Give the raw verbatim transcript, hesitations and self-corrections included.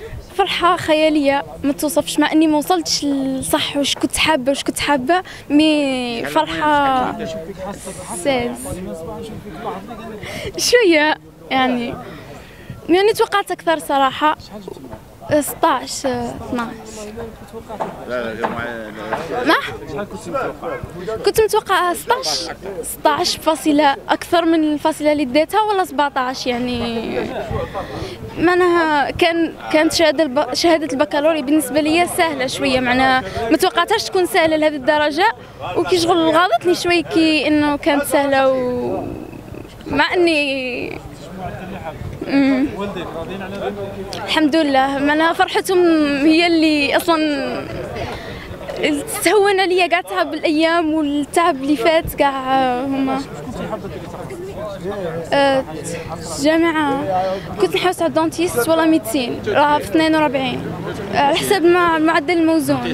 فرحة خيالية ما توصفش، مع اني ما وصلتش لصح واش كنت حابة واش كنت حابة مي فرحة ساز شوية يعني يعني توقعت اكثر صراحة. ستطاعش اثناعش. لا لا ما شحال كنت متوقع؟ كنت متوقعة ستطاعش ستطاعش فاصلة أكثر من الفاصلة اللي ديتها، ولا سبعطاش يعني. معناها كان كانت شهادة الب... شهادة البكالوريا بالنسبة لي سهلة شوية، معناها ما توقعتهاش تكون سهلة لهذه الدرجة، وكي شغل غاضتني شوية كي إنه كانت سهلة و مع إني امم الحمد لله. معناها فرحتهم هي اللي اصلا تهون عليا كاع تعب الايام والتعب اللي فات كاع هما. أه جامعة كنت نحوس على الدونتيست ولا ميدسين، راه في اثنين وأربعين على حسب المعدل الموزون.